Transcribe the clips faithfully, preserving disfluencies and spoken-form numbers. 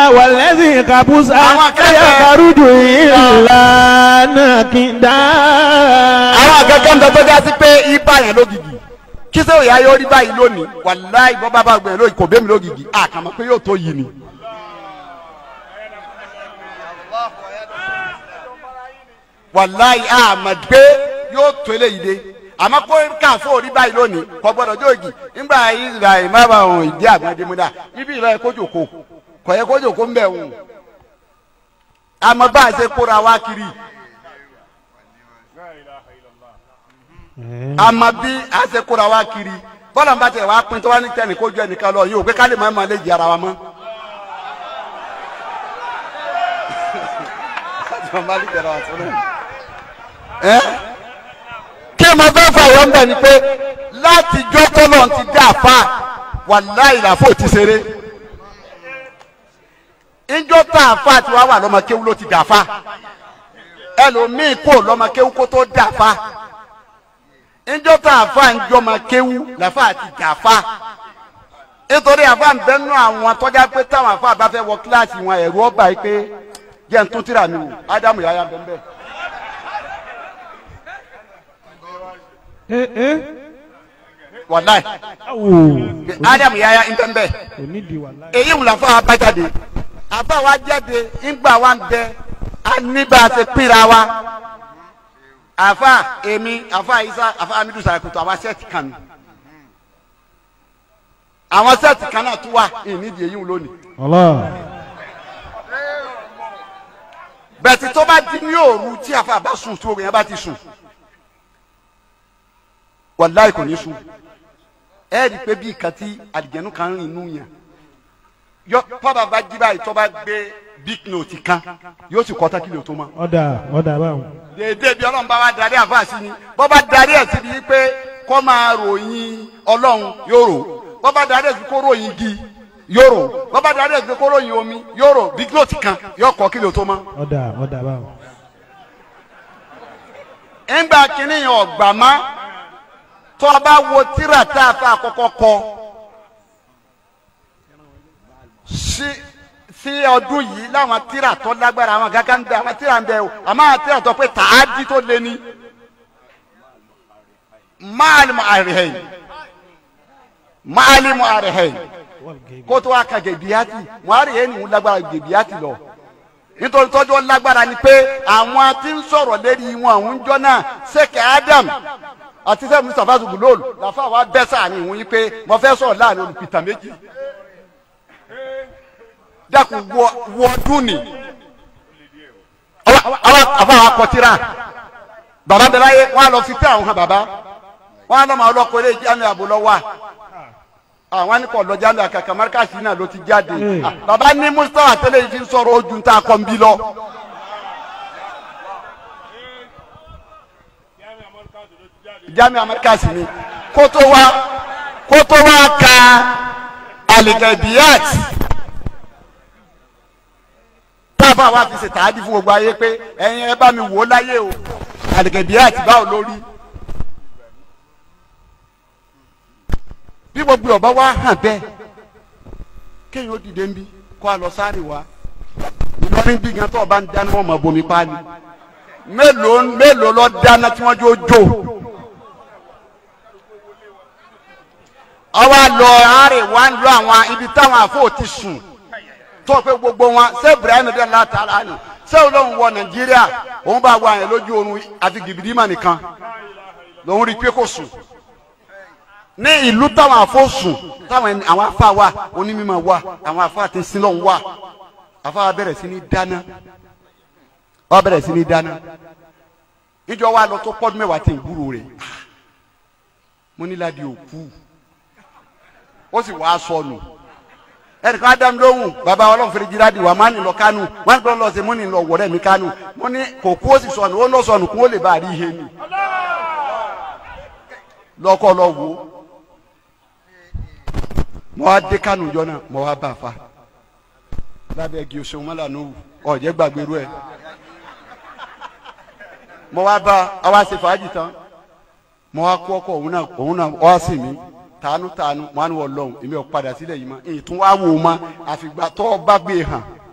والذي كبس يخرج إلا نكدا. àwọn akẹ́kọ̀ọ́ ń dọ́tọ́ dá sí pé ibà yẹn lógìgì kí sẹ́wọ̀n ìyá yóò rí báyìí lónìí wàláì bọ́ bá bá gbẹ̀yìn lóyìn kò bẹ́ẹ̀ mi lógìgì àkàmọ́ pé yóò tó yìí ni. wàláì àmọ̀ pé yóò tó eléyìí dé àmọ́ kó káfó orí báyìí lónìí kò gbọ́dọ̀ jóògì nígbà Israẹli má bàa hàn ìdí àgbọ̀ndémúdà ibi ìlọ ẹ̀kọ́ jòkó kò yẹ kó jòkó ń bẹ̀ wò àmọ́ bá a ṣe kóra wá kiri àmọ́ bí a ṣe kóra wá kiri bọ́lá ń bá tẹ̀ wá pín tó wá ní tẹ́nì kó ju ẹnìkan lọ yóò pé ká lè má má lè jẹ ara wa mọ́. kí ẹ máa fẹ́ fà yọ̀ ń bẹ̀ ni pé láti jọ́ tọ́lọ̀ ti dá àfa wàláhì làfọ̀ ti ṣeré ìjọ tá àfa tí wàá wà lọ́mọ kéwú ló ti dà fa ẹlòmíì kò lọ́mọ kéwú kó tó dà fa ìjọ tá àfa ń jọmọ kéwú làfa ti dà fa nítorí àfa ń bẹnu àwọn tọ́já pé táwọn àfa bá fẹ́ wọ kíláàsì wọn ẹ̀rú ọba yìí pé jẹ́ ń tún tíra mi wò ádámù yáyá bẹ́ẹ̀ bẹ́ẹ̀. wàláì ádámù yáyá ń bẹ́ẹ̀ bẹ́ẹ̀ èyí ń làfa abájáde àbá wa jáde ńgbà wa ń bẹ anígbà ṣe pínra wa àfa èmi àfa isa àfa amidu sàrẹ̀kùtù àwọn sẹ́ẹ̀tì kan ni àwọn sẹ́ẹ̀tì kan náà tún wà ìnídìí èyí ń lónìí. bẹ̀tì tó bá di ní òru tí àfa bá sùn tí orin yẹn bá ti sùn wàláì kò ní sùn ẹ rí i pé bí ìkan tí àlìjẹ̀nú kan rìn inú yẹn yọ pọ́bà bá jí báyìí tó bá gbé big note kan yóò sì kọ́ tákìlì tó mọ́. ọ̀dà ọ̀dà báwọn. dèédé bí ọlọ́run bá wa darí àfa sí ni bọ́ bá darí ẹ̀ síbi pé kọ́ máa ròyìn ọlọ́run yóò rò bọ́ bá darí ẹ̀ sí kó ròyìn igi yóò rò bọ́ bá darí ẹ̀ sí kó ròyìn omi yóò rò big note kan yóò kọ́ kílì tó mọ́. ọ̀dà ọ̀dà báwọn. ńgbà kínní yẹn ọ̀gbà má tó o bá wo tíra tá a fẹ́ àkọ́kọ́ kọ́ sí sí ọdún yìí láwọn tíra tó lágbára àwọn gàgà ń bẹ àwọn tíra ń bẹ o àmọ́ àwọn tíra tó pé tààdí tó lé ní máàlìmù àrẹ̀hìn máàlìmù àrẹ̀hìn kó tó wá ka gèbíyàtì wọn á rí ẹni ń lágbára gèbíyàtì lọ nítorí tọ́jú lágbára ni pé àwọn tí ń sọ̀rọ̀ lérí wọn àwọn ń jọ náà Sheikh Adam àti sẹ́yìn Mustapha zugulol làfà wa bẹ́ sáà ní ìwọ̀n yìí pé mo fẹ́ sọ̀rọ̀ láàrin olùpìtàn méjì dákun wọ wọdún ni àwọn àwọn akọtira baba bẹ láyé wọn á lọ fi tẹ àwọn hàn baba wọn á lọ máa lọ kọlé jáde àbúlọ wa àwọn ní kò lọ jáde àkàkà márkàsì náà ló ti jáde baba ní Mustapha tẹ́lẹ̀ yìí fi ń sọ̀rọ̀ ojú ń ta kọ́ ń bí lọ. jami amárkàsì ni kótó wa kótó wa ka alikabiyat tábà wá fi ṣe tààdì fún gbogbo ayé pé ẹ̀yin ẹ bá mi wò ó láyé o àdìgẹ̀dẹ̀ àti báwo lórí. bí gbogbo ọba wa hàn bẹ́ẹ̀ kéèyàn ó dìde ń bí kó a lọ sáré wa ìlọrin bí gan tó ọba ń dáná wọn mọ bomi páálí mélòó mélòó lọ dáná tí wọn jó jó ọwọ́ lọ àárẹ̀ wá ń lọ àwọn ibi táwọn àfọ̀ ti sùn tó pé gbogbo wọn ṣé Ibrahim dẹ́ látara ni ṣé olóhùn wọ Nàìjíríà òun bá wà yẹn lójú oorun àti gìbìdìmọ̀ nìkan lòun rí pé kò sùn ní ìlú táwọn àfọ̀ sùn táwọn àwọn afa wà onímọ̀ wà àwọn afa àti sílọ̀ wà afa wa bẹ̀rẹ̀ sí ní dáná wa bẹ̀rẹ̀ sí ní dáná ìjọ wa lọ tó pọ́dún mẹ́wàá tí ń gbúrò rẹ̀ mo ní ládi òkú ó sì wàá sọnù ẹnìkan adam lóhùn baba Ọlọ́run fèrè jìnnà di wà má ní lọ kánú wọn gbọ́dọ̀ lọ sí mú ní lọ wọrẹ mi kánú mo ní kò kó sì sọnù ó lọ sọnù kó lè bá a rí ihe mi lọkọ lọ wò mo wá dé kánú jọ náà mo wá bá a fa lábẹ́ igi oṣù mọ́lá nù ọ̀jẹ̀ gbàgbérú ẹ̀ mo wá bá a wá ṣe fàájì tán mo wá kó ọkọ òun náà òun náà wá sí mi tàánú tàánú mo á ní wọ lọ́hùn èmi ò padà sílẹ̀ yìí mọ́ èyí tún wá wò ó mọ́ àfìgbà tó o bá gbé e hàn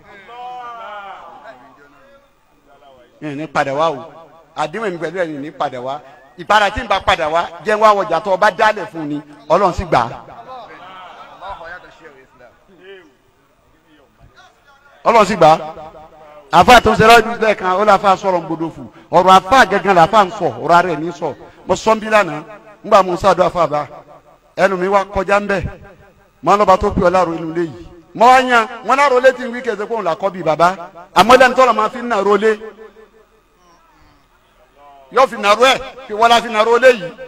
ní padà wá o àdéhùn mi pẹ̀lú ẹ̀yìn ní padà wá ìpadà tí n bá padà wá jẹ́ wá wọjà tó ọba dálẹ̀ fún ni ọlọ́run sì gbà á. ọlọ́run sì gbà á. àfa tó ń ṣe lọ́dún bẹ́ẹ̀ kan ó lọ́ àfa sọ̀rọ̀ gbọdọ̀ fún ọ̀rọ̀ àfa gẹ́gẹ́ la àfa ń sọ ọ̀rọ̀ rẹ̀ ní sọ mo sọ ń bí lánàá ńgbà mo ń sàdó àfa bá ẹnu mi wá kọjá ń bẹ̀ mọ́ lọ́ba tó pè ọ́ láàrọ̀ inú ilé yìí mọ́ wá yan wọn láàrọ̀ létí ń wí kẹsẹ̀ kó ń là kọ́ bí bàbá àmọ́ lẹ́nu tọ́lọ̀ máa fi ń nàró lé yóò fi nàró ẹ̀ fi wọ́n la fi nàró lé yìí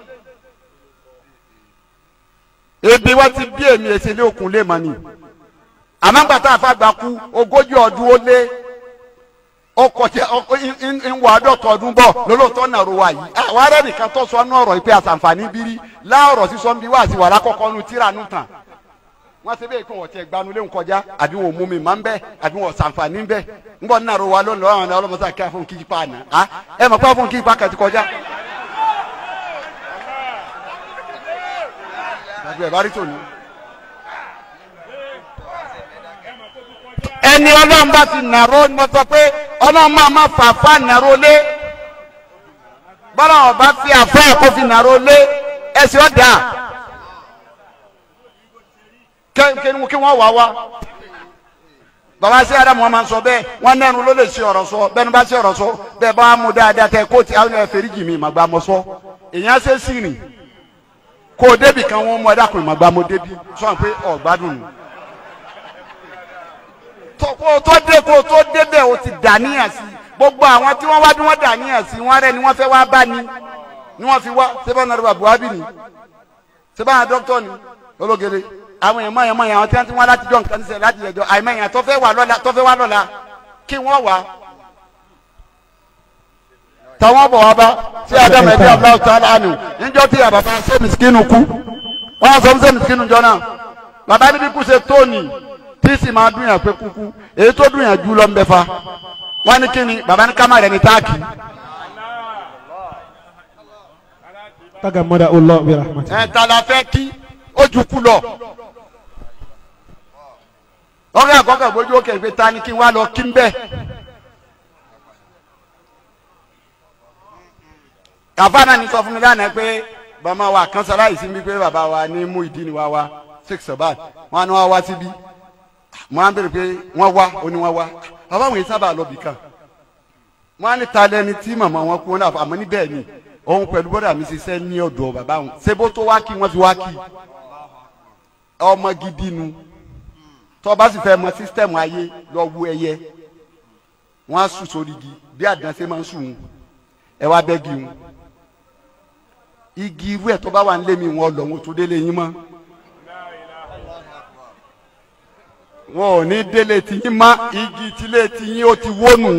ebi wá ti bí èmi èsì ilé òkun lé mọ́ ni àmọ́ gbàtà àfàgbà kú ogójì ọdún ó lé ọkọ̀ tí ń wà àádọ́ta ọdún bọ̀ lólóòótọ́ nàró wa yìí àwọn ará nìkan tó sọ ọ́nú ọ̀rọ̀ ìpè àsàǹfààní bírí láọ̀rọ̀ sísọ ń bí wá sí wàrà kọ́kọ́ nu tíra nù tàn wọ́n ṣe bẹ́ẹ̀ kí wọ́n tiẹ̀ gbanu léwu kọjá àbí wọ́n mú mi máa ń bẹ́ àbí wọ́n sàǹfààní ń bẹ́ ń bọ̀ nàró wa lónìí lọ́wọ́ àwọn ọlọ́mọsá kí a fún kíkí pa àná ẹ mọ̀ pé a fún kíkí pa kàti kọjá. ẹni ọlọ́run bá ti nàró ni mo sọ pé ọlọ́run máa ma fà fà nàró lé bọ́lá ọba fi àfẹ́ ẹ̀kọ́ fi nàró lé ẹsẹ̀ ọ̀dà kí wọ́n wá wá bàbá sí adamu wọn máa ń sọ bẹ́ẹ̀ wọ́n nẹ́nu ló lè ṣe ọ̀rọ̀ sọ bẹ́ẹ̀ ni bá ṣe ọ̀rọ̀ sọ bẹ́ẹ̀ bá mú dáadáa tẹ kóòtù àwọn ẹ̀fẹ̀rí jì mí màgbà mọ́ sọ èèyàn ṣe sí rìn kó o débì kan wọ́n mú ẹ̀dá kò màgbà mọ́ débi sọ pé ọ̀gbádùn nù kó o tó dé kó o tó débẹ̀ o ti dàníyàn sí gbogbo àwọn tí wọ́n wá bí wọ́n dàníyàn sí wọ́n rẹ̀ ni wọ́n fẹ́ wá bá ní ni wọ́n fi wá sẹ́bà nàrúbà buhari ni sẹ́bà dókítà ni ológele àwọn èèyàn mọ̀ọ́yàn mọ̀ọ́yàn àwọn tí wọ́n ti wá láti jọ nǹkan ṣe láti yẹjọ àìmọ̀ èèyàn tó fẹ́ wà lọ́la tó fẹ́ wá lọ́la kí wọ́n wá. táwọn bọ̀ wá bá ṣé adamu ẹ̀dí ọ̀la ọ̀tá lánàá níjọ́ tí àbàbà ṣé Miskeeni kú wọ́n sọ fún ṣé Miskeeni jọ náà bàbá níbi kú ṣe tóòní tí sì máa dùn yàn pé kúkú èyí tó dùn yàn jù lọ ń bẹ fa wọ́n ní kí ni bàbá ní kámá rẹ̀ ní táàkì. taga mọ́dà ọlọ́ bí rahmat. ẹ̀ ta la fẹ́ kí ó ju kú lọ. ọ̀rẹ́ àkọ́kọ́ ìbójú òkè ìgbé ta ni kí n wá lọ kí n bẹ́ẹ̀. kàfá náà ní sọ fún mi lánàá pé bàmá wa kan sára yìí sí mi pé bàbá wa ní mú ìdí ni wá wá six ọba wọn ni wọn wá síbí wọn á bèrè pé wọn wá ó ní wọn wá bàbá wọn yìí sábà lọ bì kan wọn á ní ta lẹni tí màmá wọn kú wọn náà àmọ́ níbẹ̀ ni òun pẹ̀lú bọ́dà mi ṣiṣẹ́ ní ọ̀dọ̀ bàbá wọn ṣebó tó wá kí wọ́n fi wá kí ọmọ gidi nu tó bá sì fẹ́ mọ sísítẹ́ẹ̀mù ayé lọ wú ẹyẹ wọ́n á sùn sórí igi bí àdánsẹ́ máa ń sùn ẹ wá bẹ́ẹ̀gì wọn igi irú ẹ̀ tó bá wà ń lé mi wọn lọ wọn tó délé yín mọ́ wọn ò ní délé tiyín mọ́ igi tilé tiyín ó ti wónù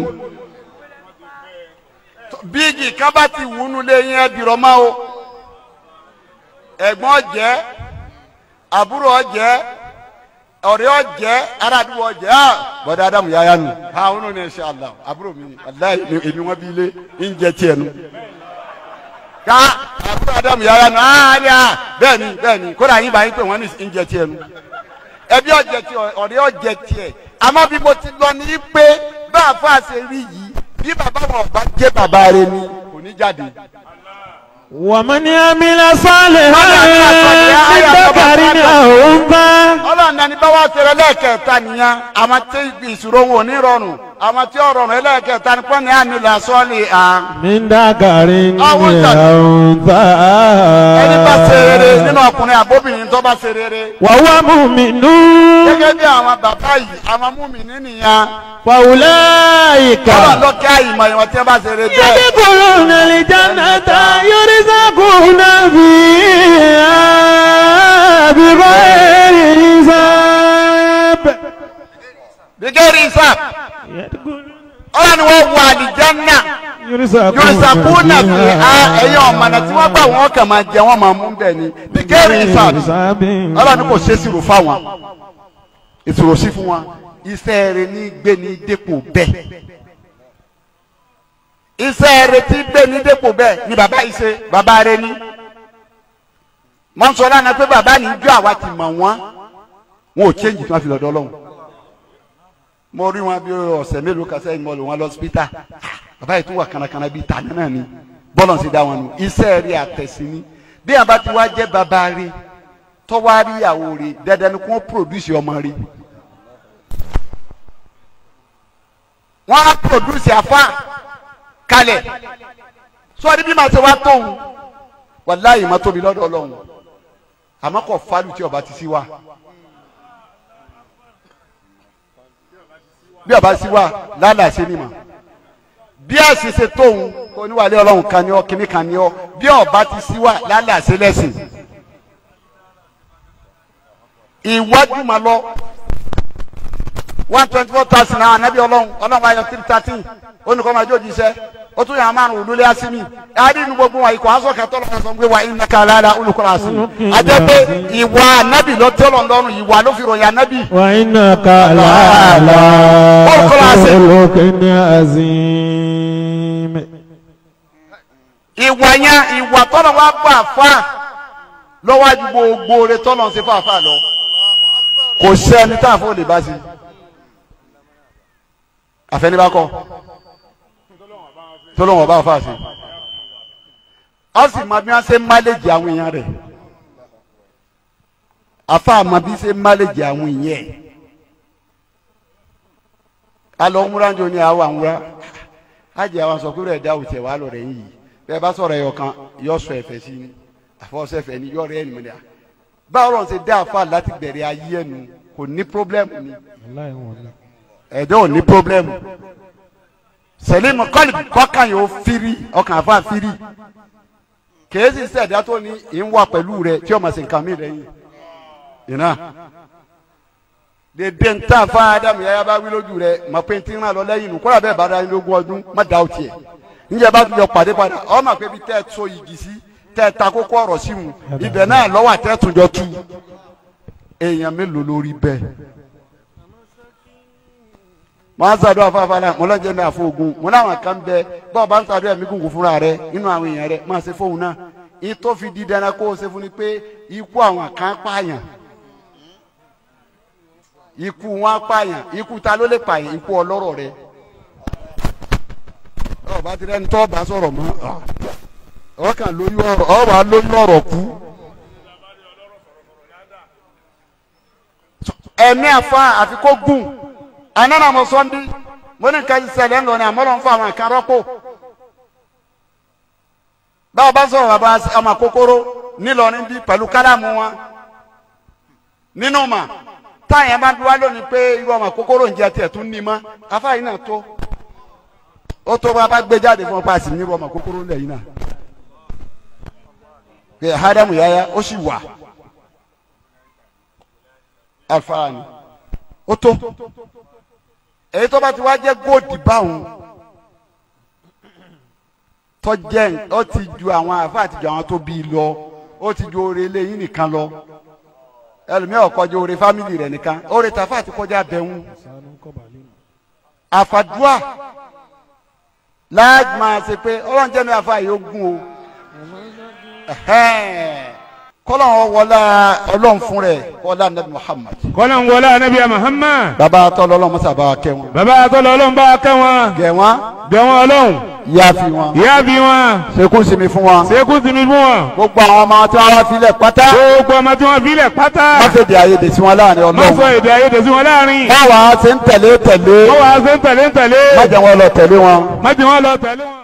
bí igi kan bá ti wúnú lé yín ẹ dìrọ̀ mọ́ o ẹ̀gbọ́n jẹ́ àbúrò jẹ́ ọ̀rẹ́ ọ̀jẹ́ aládùúgbò ọ̀jẹ́ ah bọ̀dá adamu yáyá nù ha ọ̀nà ní ẹ̀ṣẹ̀ àlà àbúrò mi aláì èmi wọn bí ilé ń jẹ tiẹ̀ nu ká àbúrò adamu yáyá nù ah ní à bẹ́ẹ̀ ni bẹ́ẹ̀ ni kódà yín bá yín pé wọ́n ní ń jẹ tiẹ̀ nu ẹbí ọ̀jẹ̀ tiẹ̀ ọ̀rẹ́ ọ̀jẹ̀ tiẹ̀ àmọ́ bí mo ti lọ ní pé bá a fà ṣe rí yìí bí bàbá wọn bá jẹ́ bàbá rẹ ni kò ní jáde. ومن يعمل صالحا من ذكر أو أنثى. ọlọ́run náà ní bá wá ṣe ẹlẹ́ẹ̀kẹta nìyẹn àwọn tí ìṣòro wọn ò ní rọrùn àwọn tí ó rọrùn ẹlẹ́ẹ̀kẹta ní pọ́nì àmìlà sọ́ọ̀lì à. من ذكر أو أنثى. ẹni bá ṣe rere nínú ọkùnrin àbóbìnrin tó bá ṣe rere. وهو مؤمن. gẹ́gẹ́ bí àwọn bàbá yìí àwọn múmìnì nìyẹn. فأولئك ọlọ́run ló kí àyìnbó ìwọ̀n tí wọ́n bá ṣe rere bẹ́ẹ̀. يدخلون الجنة يرزقون فيها بغير حساب. بغير حساب. ọlọ́run wọ́n wọ àlìjánná. yurisakuna fi ha ẹ̀yọ́ ọ̀mọ̀nà tí wọ́n gbà wọ́n kàn máa jẹ wọ́n máa mú bẹ́ẹ̀ ni bigeri isab ọlọ́run kò ṣe ìṣirò fáwọn ìṣirò sí fún wọn iṣẹ́ rẹ̀ ní gbé ní dépò bẹ́ẹ̀ iṣẹ́ rẹ̀ tí gbé ní dépò bẹ́ẹ̀ ni bàbá yìí ṣe bàbá rẹ̀ ní mọ̀ ń sọ lánàá pé bàbá ní ju àwa ti mọ̀ wọ́n wọn ò change tí wọ́n fi lọ́dọ̀ Ọlọ́run mo rí wọn bí ọ̀sẹ̀ mélòó kan sẹ́yìn mo lò wọn lọ hospital bàbá yìí tún wà kànàkànà bíi tàná náà ni bọ́lọ̀ sí dá wọn nù iṣẹ́ rí àtẹ̀sí ni bí àbá ti wá jẹ́ bàbá rí tọ́wá rí ìyàwó rí dandan ni kò produce ọmọ rí wọ́n á produce àfa kalẹ̀ sọ́ọ́ni bí màá ṣe wá tóun wàláyé má tóbi lọ́dọ̀ ọlọ́run àmọ́ kò fálù tí ọba ti sí wa bí ọba sí wa lálàsí ni mà bí àṣìṣe tóun kò ní wàlẹ́ ọlọ́run kan ní ọ kíní kan ní ọ bí ọba ti sí wa lálàsí lẹ́sìn ìwájú máa lọ one twenty four thousand náà anabi ọlọ́run ọlọ́run ayọ̀ three thirteen onìkan máa jó jíṣẹ́ ó tún yàn márùn olólè asimi adi nu gbogbo wa ikọ̀ aṣọ kẹtọ́ lọ́wọ́ sọ pé wa innaka la'ala khuluqin azim ajẹ́ pé ìwà anabi lọ tí ọlọ́run lọ́rùn ìwà ló fi ròyìn anabi. wa innaka la'ala khuluqin azim. ìwà yẹn ìwà tọ́lọ̀ wa bá fa lọ́wọ́jú gbogbo rẹ tọ́lọ̀ ń ṣe fàáfàá lọ kò sẹ́ni tá a fọ́ lè bá sí àfẹnibakọ tọ́lọ́wọ́n bá fà sí ọ sì máa bí wọ́n ṣe máléjì àwọn èèyàn rẹ̀ afa máa bí ṣe máléjì àwọn èèyàn ẹ̀ alọ́ múranjọ ní àwọn àwòrán ájì àwọn sọ pé rẹ̀ dá òtẹ̀ wà lọ́rẹ̀ yìí bẹ́ẹ̀ bá sọ̀rọ̀ ẹ̀yọ̀ kan yọ sọ ẹ̀fẹ̀ sí ni àfọwọ́sẹ̀fẹ̀ ni yọ rẹ̀ ẹ̀ nìmọ̀lẹ́ báwo lọ́n ṣe dá afa láti bẹ̀rẹ̀ ayé ẹnu kò ní pírọ́blẹ́mù ni ẹ̀dẹ́ ò ní pírọ́blẹ́mù sẹlẹmu kọlì kọkàn yóò firi ọkàn àfa firi kèésì sẹdá tó ní ìwà pẹ̀lú rẹ tí o ma ṣe nǹkan mi rẹ yìí iná dèdè ntá fa Ádámù Yayah bá wí lójú rẹ mà pé ntí náà lọ lẹ́yìn nù kọ́ra bẹ́ẹ̀ bá dá yín lógún ọdún má dá o tiẹ̀ níjẹ́ bá tún yọ pàdé padà ọ mà pé bí tẹ́ ẹ so igi sí tẹ́ ẹ ta kókó ọ̀rọ̀ sí mu ibẹ̀ náà lọ́wọ́ àtẹ́ tún jọ tú èèyàn mélòó lórí bẹ́ẹ̀ wọ́n á sàdúrà fáfá náà mo lọ́jọ́ ní àfọ̀gùn mo láwọn kan bẹ bọ́ọ̀ bá ń sàdúrà mí gùn fúnra rẹ nínú àwọn èèyàn rẹ máa ṣe fóun náà ìtò fi di dandan kó o ṣe fún ni pé ikú àwọn kan pààyàn ikú wọn pààyàn ikú ta ló lè pààyàn ikú ọlọ́rọ̀ rẹ ọba tí lẹ́nu tó bá sọ̀rọ̀ mọ́ ọkàn lóyún ọ̀rọ̀ ọba lóyún ọ̀rọ̀ kú ẹ̀mí àfa àfi kó gùn anana mo sọndi mo ní nǹkan ṣẹlẹ̀ ńlọ ní àmọ́lọ́ ń fa àwọn nǹkan rọ́pò báwo bá sọ̀rọ̀ bàbá ọmọ kòkòrò nílọrin bí pẹ̀lú kálámù wọn nínú mà táyà bá dúwá lónìí pé irú ọmọ kòkòrò ń jẹ tiẹ̀ tún ní mọ́ afáyín náà tó ó tó bá bá gbé jáde fún ọpa sí nírú ọmọ kòkòrò lẹ́yìn náà pé Ádámù Yayah ó sì wà Alfa ni ó tó èyí tó bá ti wá jẹ́ góòdì báwọn tó jẹ́ ó ti ju àwọn àfa àti ju àwọn tó bí lọ ó ti ju oore eléyìí nìkan lọ ẹlòmíràn kọjá oore fámìlì rẹ̀ nìkan oore tàfà àti kọjá bẹ̀hún àfàdúà láàjì máa ṣe pé ọlọ́run jẹ́ ní àfa yìí ó gún o kọ́lọ́n wọlá ọlọ́run fún rẹ̀ kọ́lá anabi Muhammad. kọ́lọ́n wọlá anabi Muhammad. bàbá atọ́lọ́ ọlọ́run mọ́sá bá kẹ́ wọn. bàbá atọ́lọ́ ọlọ́run bá kẹ́ wọn. gẹ̀ wọ́n. gẹ̀ wọ́n ọlọ́run. yáàfi wọn. yáàfi wọn. sekun sinmi fún wọn. sekun sinmi fún wọn. gbogbo àwọn ọmọ tí wọ́n filẹ̀ pátá. gbogbo ọmọ tí wọ́n filẹ̀ pátá. má ṣe èdè àìyedè sí wọn láàrin ọlọ́run. má sọ èdè àìyedè sí wọn láàrin. báwa ṣe ń tẹ̀lé tẹ̀lé. báwa ṣe ń tẹ̀lé tẹ̀lé. má jẹ́ wọn lọ tẹ̀lé wọn. má jẹ́ wọn lọ tẹ̀lé wọn.